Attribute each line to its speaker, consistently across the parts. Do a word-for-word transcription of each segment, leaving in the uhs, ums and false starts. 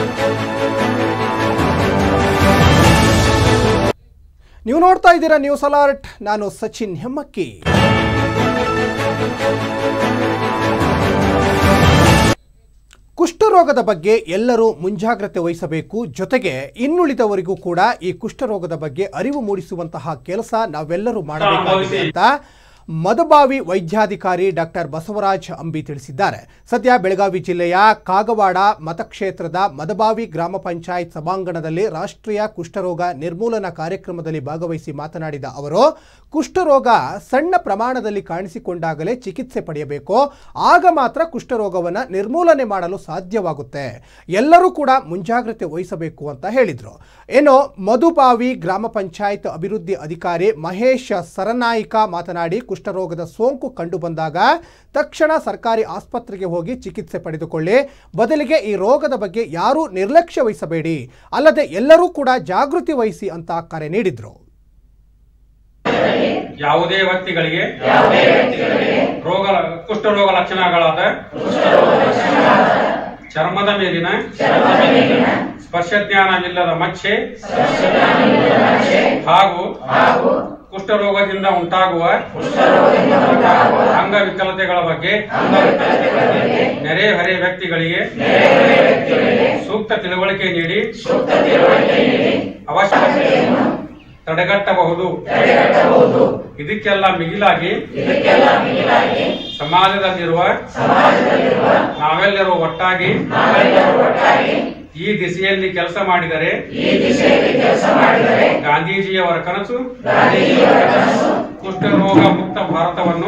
Speaker 1: ನೀವು ನೋಡ್ತಾ ಇದ್ದೀರಾ ನ್ಯೂಸ್ ಅಲರ್ಟ್. ನಾನು ಸಚಿನ್ ಹೆಮ್ಮಕ್ಕಿ. ಕುಷ್ಠರೋಗದ ಬಗ್ಗೆ ಎಲ್ಲರೂ ಮುಂಜಾಗ್ರತೆ ವಹಿಸಬೇಕು. ಜೊತೆಗೆ ಇನ್ನುಳಿದವರಿಗೂ ಕೂಡ ಈ ಕುಷ್ಠರೋಗದ ಬಗ್ಗೆ ಅರಿವು ಮೂಡಿಸುವಂತಹ ಕೆಲಸ ನಾವೆಲ್ಲರೂ ಮಾಡಬೇಕಾಗಿದೆ ಅಂತ ಮದಬಾವಿ ವೈದ್ಯಾಧಿಕಾರಿ ಡಾಕ್ಟರ್ ಬಸವರಾಜ್ ಅಂಬಿ ತಿಳಿಸಿದ್ದಾರೆ. ಸದ್ಯ ಬೆಳಗಾವಿ ಜಿಲ್ಲೆಯ ಕಾಗವಾಡ ಮತಕ್ಷೇತ್ರದ ಮದಬಾವಿ ಗ್ರಾಮ ಪಂಚಾಯತ್ ಸಭಾಂಗಣದಲ್ಲಿ ರಾಷ್ಟ್ರೀಯ ಕುಷ್ಠರೋಗ ನಿರ್ಮೂಲನಾ ಕಾರ್ಯಕ್ರಮದಲ್ಲಿ ಭಾಗವಹಿಸಿ ಮಾತನಾಡಿದ ಅವರು, ಕುಷ್ಠರೋಗ ಸಣ್ಣ ಪ್ರಮಾಣದಲ್ಲಿ ಕಾಣಿಸಿಕೊಂಡಾಗಲೇ ಚಿಕಿತ್ಸೆ ಪಡೆಯಬೇಕು. ಆಗ ಮಾತ್ರ ಕುಷ್ಠರೋಗವನ್ನು ನಿರ್ಮೂಲನೆ ಮಾಡಲು ಸಾಧ್ಯವಾಗುತ್ತೆ. ಎಲ್ಲರೂ ಕೂಡ ಮುಂಜಾಗ್ರತೆ ವಹಿಸಬೇಕು ಅಂತ ಹೇಳಿದರು. ಏನೋ ಮಧುಬಾವಿ ಗ್ರಾಮ ಪಂಚಾಯತ್ ಅಭಿವೃದ್ಧಿ ಅಧಿಕಾರಿ ಮಹೇಶ್ ಸರನಾಯಿಕ ಮಾತನಾಡಿ, ಕುಷ್ಠರೋಗದ ಸೋಂಕು ಕಂಡು ಬಂದಾಗ ತಕ್ಷಣ ಸರ್ಕಾರಿ ಆಸ್ಪತ್ರೆಗೆ ಹೋಗಿ ಚಿಕಿತ್ಸೆ ಪಡೆದುಕೊಳ್ಳಿ. ಬದಲಿಗೆ ಈ ರೋಗದ ಬಗ್ಗೆ ಯಾರೂ ನಿರ್ಲಕ್ಷ್ಯ ವಹಿಸಬೇಡಿ, ಅಲ್ಲದೆ ಎಲ್ಲರೂ ಕೂಡ ಜಾಗೃತಿ ವಹಿಸಿ ಅಂತ ಕರೆ ನೀಡಿದ್ರು.
Speaker 2: ಯಾವುದೇ ವ್ಯಕ್ತಿಗಳಿಗೆ ರೋಗ ಕುಷ್ಠರೋಗ ಲಕ್ಷಣಗಳಾದ ಚರ್ಮದ ಮೇಲಿನ ಸ್ಪರ್ಶಜ್ಞಾನವಿಲ್ಲದ ಮಚ್ಚೆ ಹಾಗೂ ಕುಷ್ಠರೋಗದಿಂದ ಉಂಟಾಗುವ ಅಂಗವಿಕಲತೆಗಳ ಬಗ್ಗೆ ನೆರೆಹೊರೆ ವ್ಯಕ್ತಿಗಳಿಗೆ ಸೂಕ್ತ ತಿಳುವಳಿಕೆ ನೀಡಿ ಅವಶ್ಯಕತೆಯನ್ನು ತಡೆಗಟ್ಟಬಹುದು. ಇದಕ್ಕೆಲ್ಲ ಮಿಗಿಲಾಗಿ ಸಮಾಜದಲ್ಲಿರುವ ನಾವೆಲ್ಲರೂ ಒಟ್ಟಾಗಿ ಈ ದಿಸೆಯಲ್ಲಿ ಕೆಲಸ ಮಾಡಿದರೆ ಗಾಂಧೀಜಿಯವರ ಕನಸು ಕುಷ್ಠರೋಗ ಮುಕ್ತ ಭಾರತವನ್ನು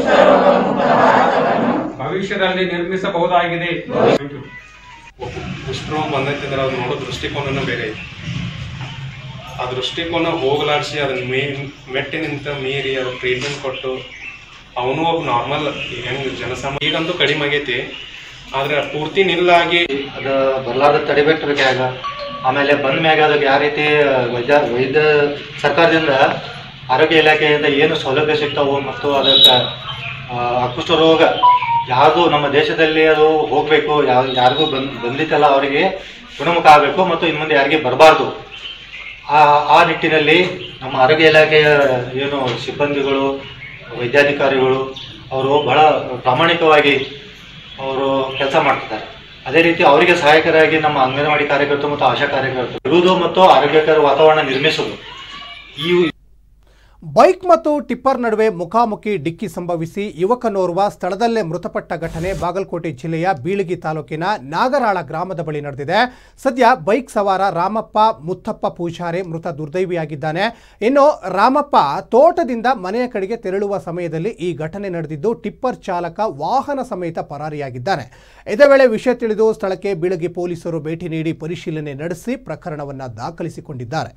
Speaker 2: ಭವಿಷ್ಯದಲ್ಲಿ ನಿರ್ಮಿಸಬಹುದಾಗಿದೆ.
Speaker 3: ಕುಷ್ಠರೋಗ ಬಂದೈತಿದ್ರೆ ಅದು ನೋಡೋ ದೃಷ್ಟಿಕೋನ ಬೇರೆ ಐತಿ. ಆ ದೃಷ್ಟಿಕೋನ ಹೋಗಲಾಡಿಸಿ ಅದನ್ನ ಮೇ ಮೆಟ್ಟಿನಿಂತ ಮೀರಿ ಅದು ಟ್ರೀಟ್ಮೆಂಟ್ ಕೊಟ್ಟು ಅವನು ಒಬ್ಬ ನಾರ್ಮಲ್ ಹೆಂಗ್ ಜನಸಾಮಾನ್ಯ ಈಗಂತೂ ಕಡಿಮೆ ಆಗೈತಿ. ಆದ್ರೆ ಪೂರ್ತಿ ನಿಲ್ಲಾಗಿ
Speaker 4: ಅದು ಬರ್ಲಾರ್ದ ತಡಿಬೇಕ್ರಿ. ಆಗ ಆಮೇಲೆ ಬಂದ ಮ್ಯಾಗ ಅದಕ್ಕೆ ಯಾವ ರೀತಿ ವೈದ್ಯ ವೈದ್ಯ ಸರ್ಕಾರದಿಂದ ಆರೋಗ್ಯ ಇಲಾಖೆಯಿಂದ ಏನು ಸೌಲಭ್ಯ ಸಿಗ್ತಾವೋ ಮತ್ತು ಅದಕ್ಕೆ ಕುಷ್ಠ ರೋಗ ಯಾವುದು ನಮ್ಮ ದೇಶದಲ್ಲಿ ಅದು ಹೋಗಬೇಕು, ಯಾವ ಯಾರಿಗೂ ಬಂದ್ ಬಂದಿತ್ತಲ್ಲ ಅವರಿಗೆ ಗುಣಮುಖ ಆಗಬೇಕು ಮತ್ತು ಇನ್ನು ಮುಂದೆ ಯಾರಿಗೆ ಬರಬಾರ್ದು. ಆ ಆ ನಿಟ್ಟಿನಲ್ಲಿ ನಮ್ಮ ಆರೋಗ್ಯ ಇಲಾಖೆಯ ಏನು ಸಿಬ್ಬಂದಿಗಳು ವೈದ್ಯಾಧಿಕಾರಿಗಳು ಅವರು ಬಹಳ ಪ್ರಾಮಾಣಿಕವಾಗಿ ಅವರು ಕೆಲಸ ಮಾಡ್ತಿದ್ದಾರೆ. ಅದೇ ರೀತಿ ಅವರಿಗೆ ಸಹಾಯಕರಾಗಿ ನಮ್ಮ ಅಂಗನವಾಡಿ ಕಾರ್ಯಕರ್ತರು ಮತ್ತು ಆಶಾ ಕಾರ್ಯಕರ್ತರು ಇರುವುದು ಮತ್ತು ಆರೋಗ್ಯಕರ ವಾತಾವರಣ ನಿರ್ಮಿಸುವುದು. ಈ
Speaker 1: ಬೈಕ್ ಮತ್ತು ಟಿಪ್ಪರ್ ನಡುವೆ ಮುಖಾಮುಖಿ ಡಿಕ್ಕಿ ಸಂಭವಿಸಿ ಯುವಕನೋರ್ವ ಸ್ಥಳದಲ್ಲೇ ಮೃತಪಟ್ಟ ಘಟನೆ ಬಾಗಲಕೋಟೆ ಜಿಲ್ಲೆಯ ಬೀಳಗಿ ತಾಲೂಕಿನ ನಾಗರಾಳ ಗ್ರಾಮದ ಬಳಿ ನಡೆದಿದೆ. ಸದ್ಯ ಬೈಕ್ ಸವಾರ ರಾಮಪ್ಪ ಮುತ್ತಪ್ಪ ಪೂಜಾರಿ ಮೃತ ದುರ್ದೈವಿಯಾಗಿದ್ದಾನೆ. ಇನ್ನು ರಾಮಪ್ಪ ತೋಟದಿಂದ ಮನೆಯ ಕಡೆಗೆ ತೆರಳುವ ಸಮಯದಲ್ಲಿ ಈ ಘಟನೆ ನಡೆದಿದ್ದು ಟಿಪ್ಪರ್ ಚಾಲಕ ವಾಹನ ಸಮೇತ ಪರಾರಿಯಾಗಿದ್ದಾನೆ. ಇದೇ ವೇಳೆ ವಿಷಯ ತಿಳಿದು ಸ್ಥಳಕ್ಕೆ ಬೀಳಗಿ ಪೊಲೀಸರು ಭೇಟಿ ನೀಡಿ ಪರಿಶೀಲನೆ ನಡೆಸಿ ಪ್ರಕರಣವನ್ನು ದಾಖಲಿಸಿಕೊಂಡಿದ್ದಾರೆ.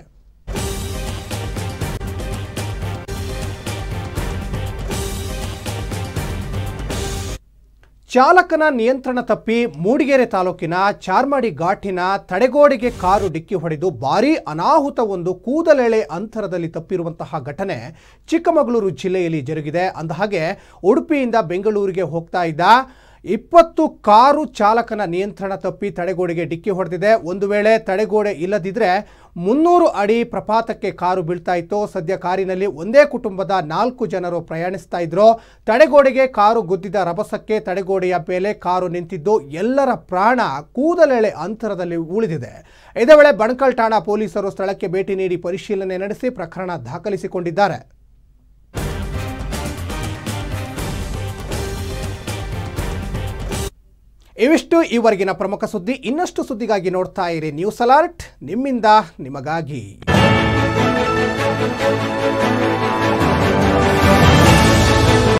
Speaker 1: ಚಾಲಕನ ನಿಯಂತ್ರಣ ತಪ್ಪಿ ಮೂಡಿಗೆರೆ ತಾಲೂಕಿನ ಚಾರ್ಮಾಡಿ ಘಾಟಿನ ತಡೆಗೋಡೆಗೆ ಕಾರು ಡಿಕ್ಕಿ ಹೊಡೆದು ಭಾರೀ ಅನಾಹುತವೊಂದು ಕೂದಲೆಳೆ ಅಂತರದಲ್ಲಿ ತಪ್ಪಿರುವಂತಹ ಘಟನೆ ಚಿಕ್ಕಮಗಳೂರು ಜಿಲ್ಲೆಯಲ್ಲಿ ಜರುಗಿದೆ. ಅಂದಹಾಗೆ ಉಡುಪಿಯಿಂದ ಬೆಂಗಳೂರಿಗೆ ಹೋಗ್ತಾ ಇದ್ದ ಇಪ್ಪತ್ತು ಕಾರು ಚಾಲಕನ ನಿಯಂತ್ರಣ ತಪ್ಪಿ ತಡೆಗೋಡೆಗೆ ಡಿಕ್ಕಿ ಹೊಡೆದಿದೆ. ಒಂದು ವೇಳೆ ತಡೆಗೋಡೆ ಇಲ್ಲದಿದ್ದರೆ ಮುನ್ನೂರು ಅಡಿ ಪ್ರಪಾತಕ್ಕೆ ಕಾರು ಬೀಳ್ತಾ ಇತ್ತು. ಸದ್ಯ ಕಾರಿನಲ್ಲಿ ಒಂದೇ ಕುಟುಂಬದ ನಾಲ್ಕು ಜನರು ಪ್ರಯಾಣಿಸ್ತಾ ಇದ್ರು. ತಡೆಗೋಡೆಗೆ ಕಾರು ಗುದ್ದಿದ ರಭಸಕ್ಕೆ ತಡೆಗೋಡೆಯ ಮೇಲೆ ಕಾರು ನಿಂತಿದ್ದು ಎಲ್ಲರ ಪ್ರಾಣ ಕೂದಲೆಳೆ ಅಂತರದಲ್ಲಿ ಉಳಿದಿದೆ. ಇದೇ ವೇಳೆ ಬಣಕಲ್ ಠಾಣಾ ಪೊಲೀಸರು ಸ್ಥಳಕ್ಕೆ ಭೇಟಿ ನೀಡಿ ಪರಿಶೀಲನೆ ನಡೆಸಿ ಪ್ರಕರಣ ದಾಖಲಿಸಿಕೊಂಡಿದ್ದಾರೆ. ಇವಿಷ್ಟು ಈವರೆಗಿನ ಪ್ರಮುಖ ಸುದ್ದಿ. ಇನ್ನಷ್ಟು ಸುದ್ದಿಗಾಗಿ ನೋಡ್ತಾ ಇರಿ ನ್ಯೂಸ್ ಅಲರ್ಟ್, ನಿಮ್ಮಿಂದ ನಿಮಗಾಗಿ.